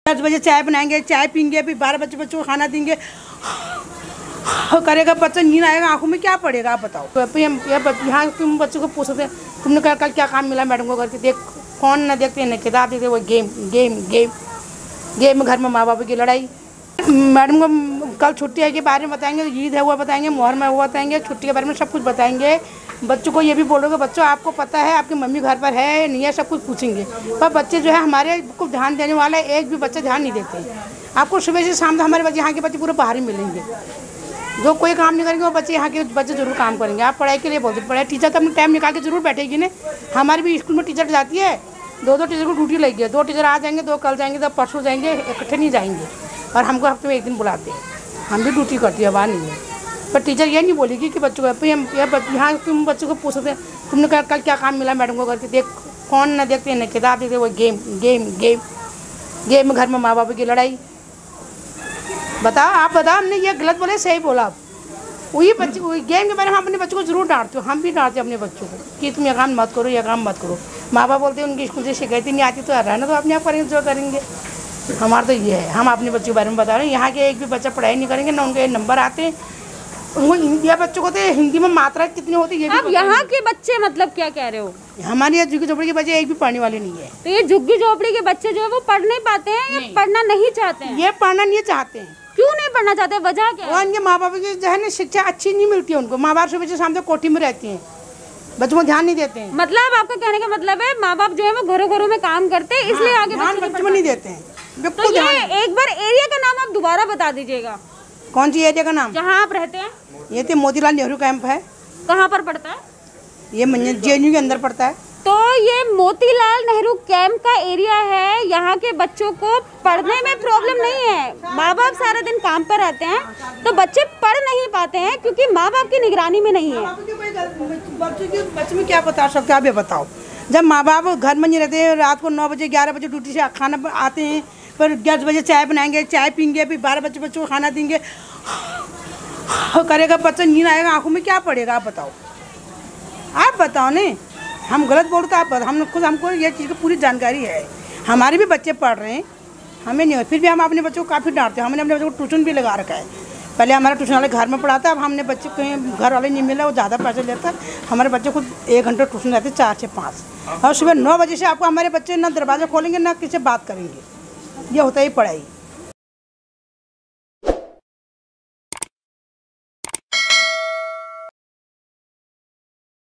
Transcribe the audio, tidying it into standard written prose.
10 बजे चाय बनाएंगे, चाय पीएंगे, फिर 12 बजे बच्चों को खाना देंगे। करेगा बच्चा, नींद आएगा, आंखों में क्या पड़ेगा आप बताओ। यहाँ तुम बच्चों को पूछते हैं तुमने कल क्या काम मिला मैडम को करके, देख फोन ना देखते न किताब देखते, वो गेम गेम गेम गेम, घर में माँ बाप की लड़ाई। मैडम को कल छुट्टी के बारे में बताएंगे, ईद है हुआ बताएंगे, मुहर्रम है हुआ बताएंगे, छुट्टी के बारे में सब कुछ बताएंगे। बच्चों को ये भी बोलोगे बच्चों आपको पता है आपकी मम्मी घर पर है नहीं है, सब कुछ पूछेंगे। पर बच्चे जो है हमारे को ध्यान देने वाला एक भी बच्चा ध्यान नहीं देते। आपको सुबह से शाम तक हमारे बच्चे यहाँ के बच्चे पूरे बाहर ही मिलेंगे। जो कोई काम नहीं करेंगे वो बच्चे यहाँ के बच्चे जरूर काम करेंगे। आप पढ़ाई के लिए बोलते पढ़ाई, टीचर तो अपने टाइम निकाल के जरूर बैठेगी ना। हमारी भी स्कूल में टीचर जाती है, दो टीचर को ड्यूटी लगी है, 2 टीचर आ जाएंगे, 2 कल जाएंगे, 2 परसों जाएंगे, इकट्ठे नहीं जाएंगे। और हमको हफ्ते में 1 दिन बुलाते हैं, हम भी ड्यूटी करती है, वहाँ नहीं है। पर टीचर ये नहीं बोलेगी कि बच्चों को यहाँ तुम बच्चों को पूछते हैं तुमने कल क्या काम मिला मैडम को करके, देख फोन ना देखते न किताब देखते, वो गेम गेम गेम गेम, घर में माँ बाप की लड़ाई। बताओ आप बताओ, हमने ये गलत बोले सही बोला आप। वही बच्चे वही गेम के बारे में हम अपने बच्चों को जरूर डांटते हो, हम भी डांटते अपने बच्चों को कि तुम ये काम मत करो, ये काम मत करो। माँ बाप बोलते हैं उनकी स्कूल से शिकायत नहीं आती तो रहना तो अपने आप करेंगे जो करेंगे। हमारा तो ये है, हम अपने बच्चों के बारे में बता रहे हैं। यहाँ के एक भी बच्चा पढ़ाई नहीं करेंगे ना, उनके नंबर आते हैं। उनको हिंदी बच्चों को तो हिंदी में मात्रा कितनी होती है ये भी। अब यहाँ के बच्चे मतलब क्या कह रहे हो? हमारे यहाँ झुग्गी झोपड़ी के बच्चे एक भी पढ़ने वाले नहीं है। तो ये झुग्गी झोपड़ी के बच्चे जो है वो पढ़ नहीं पाते हैं या पढ़ना नहीं चाहते हैं? ये पढ़ना नहीं चाहते हैं। क्यों नहीं पढ़ना चाहते, वजह क्या है? उनके माँ बाप की जो है ना शिक्षा अच्छी नहीं मिलती है उनको। माँ बाप सुबह से शाम तक कोठी में रहती हैं, बच्चों को ध्यान नहीं देते हैं। मतलब आपका कहने का मतलब है माँ बाप जो है वो घरों घरों में काम करते हैं, इसलिए आगे बच्चों को नहीं देते हैं। तो ये एक बार एरिया का नाम आप दोबारा बता दीजिएगा। कौन सी एरिया का नाम? जहाँ आप रहते हैं। ये तो मोतीलाल नेहरू कैंप है। कहाँ पर पड़ता है? ये JNU के अंदर पड़ता है। तो ये मोतीलाल नेहरू कैंप का एरिया है। यहाँ के बच्चों को पढ़ने में प्रॉब्लम नहीं है, माँ बाप सारा दिन काम पर रहते हैं तो बच्चे पढ़ नहीं पाते हैं क्योंकि माँ बाप की निगरानी में नहीं है। बच्चे में क्या बता सकते आप ये बताओ। जब माँ बाप घर में नहीं रहते, रात को 9 बजे 11 बजे ड्यूटी से खाना आते हैं, फिर 10 बजे चाय बनाएंगे, चाय पीएंगे, फिर 12 बजे बच्चों को खाना देंगे। करेगा बच्चा, नींद आएगा, आंखों में क्या पड़ेगा आप बताओ। आप बताओ ने, हम गलत बोलते आप हम खुद, हमको ये चीज़ की पूरी जानकारी है। हमारे भी बच्चे पढ़ रहे हैं, हमें नहीं, फिर भी हम अपने बच्चों को काफ़ी डांटते हैं। हमने अपने बच्चों को ट्यूशन भी लगा रखा है। पहले हमारा ट्यूशन वाले घर में पढ़ाता, अब हमने बच्चे कहीं घर वाले नहीं मिला, वो ज़्यादा पैसे लेता। हमारे बच्चे खुद 1 घंटे ट्यूशन रहते 4 से 5, और सुबह 9 बजे से आपको हमारे बच्चे ना दरवाज़ा खोलेंगे ना किसी से बात करेंगे। ये होता ही पढ़ाई।